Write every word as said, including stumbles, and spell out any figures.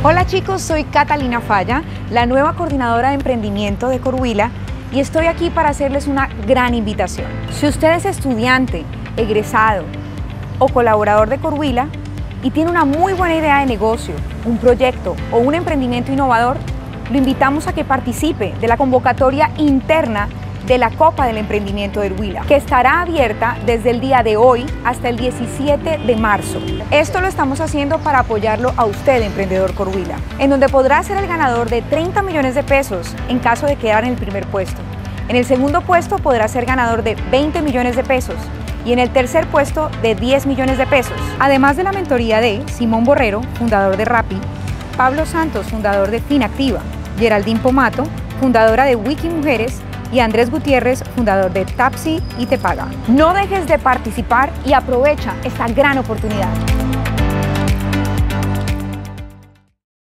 Hola chicos, soy Catalina Falla, la nueva coordinadora de emprendimiento de Corwila, y estoy aquí para hacerles una gran invitación. Si usted es estudiante, egresado o colaborador de Corwila y tiene una muy buena idea de negocio, un proyecto o un emprendimiento innovador, lo invitamos a que participe de la convocatoria interna de la Copa del Emprendimiento del Huila, que estará abierta desde el día de hoy hasta el diecisiete de marzo. Esto lo estamos haciendo para apoyarlo a usted, emprendedor Corwila, en donde podrá ser el ganador de treinta millones de pesos en caso de quedar en el primer puesto. En el segundo puesto podrá ser ganador de veinte millones de pesos y en el tercer puesto de diez millones de pesos. Además de la mentoría de Simón Borrero, fundador de Rappi, Pablo Santos, fundador de Finactiva, Geraldine Pomato, fundadora de Wiki Mujeres, y Andrés Gutiérrez, fundador de Tapsi y Te Paga. No dejes de participar y aprovecha esta gran oportunidad.